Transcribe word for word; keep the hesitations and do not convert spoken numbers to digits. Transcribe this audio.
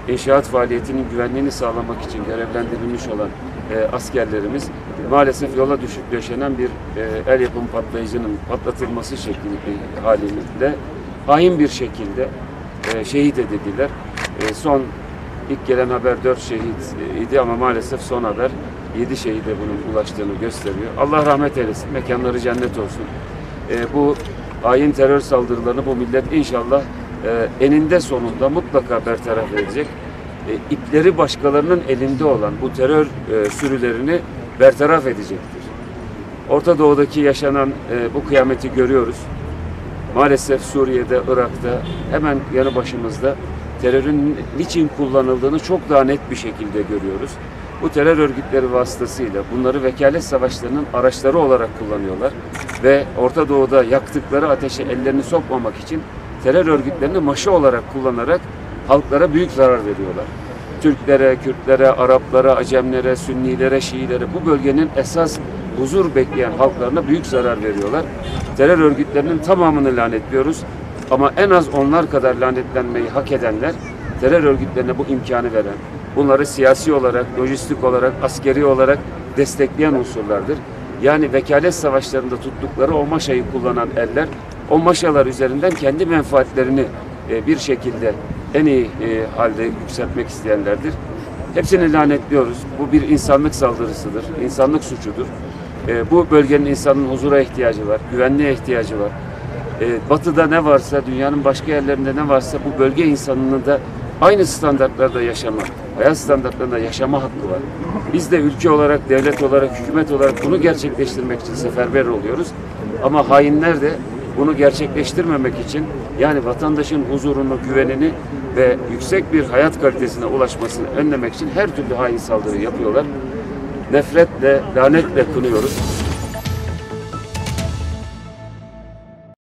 inşaat faaliyetinin güvenliğini sağlamak için görevlendirilmiş olan e, askerlerimiz maalesef yola düşüp döşenen bir e, el yapımı patlayıcının patlatılması şeklinde halinde hain bir şekilde e, şehit edildiler. E, son ilk gelen haber dört şehit idi ama maalesef son haber yedi şehide bunun ulaştığını gösteriyor. Allah rahmet eylesin, mekanları cennet olsun. E, bu hain terör saldırılarını bu millet inşallah e, eninde sonunda mutlaka bertaraf edecek. E, ipleri başkalarının elinde olan bu terör e, sürülerini bertaraf edecektir. Orta Doğu'daki yaşanan e, bu kıyameti görüyoruz. Maalesef Suriye'de, Irak'ta hemen yanı başımızda terörün niçin kullanıldığını çok daha net bir şekilde görüyoruz. Bu terör örgütleri vasıtasıyla bunları vekalet savaşlarının araçları olarak kullanıyorlar ve Orta Doğu'da yaktıkları ateşe ellerini sokmamak için terör örgütlerini maşa olarak kullanarak halklara büyük zarar veriyorlar. Türklere, Kürtlere, Araplara, Acemlere, Sünnilere, Şiilere, bu bölgenin esas huzur bekleyen halklarına büyük zarar veriyorlar. Terör örgütlerinin tamamını lanetliyoruz ama en az onlar kadar lanetlenmeyi hak edenler terör örgütlerine bu imkanı veren, bunları siyasi olarak, lojistik olarak, askeri olarak destekleyen unsurlardır. Yani vekalet savaşlarında tuttukları o maşayı kullanan eller, o maşalar üzerinden kendi menfaatlerini e, bir şekilde en iyi e, halde yükseltmek isteyenlerdir. Hepsini lanetliyoruz. Bu bir insanlık saldırısıdır, insanlık suçudur. E, bu bölgenin insanın huzura ihtiyacı var, güvenliğe ihtiyacı var. E, batı'da ne varsa, dünyanın başka yerlerinde ne varsa bu bölge insanının da aynı standartlarda yaşama, hayat standartlarında yaşama hakkı var. Biz de ülke olarak, devlet olarak, hükümet olarak bunu gerçekleştirmek için seferber oluyoruz. Ama hainler de bunu gerçekleştirmemek için, yani vatandaşın huzurunu, güvenini ve yüksek bir hayat kalitesine ulaşmasını önlemek için her türlü hain saldırı yapıyorlar. Nefretle, lanetle kınıyoruz.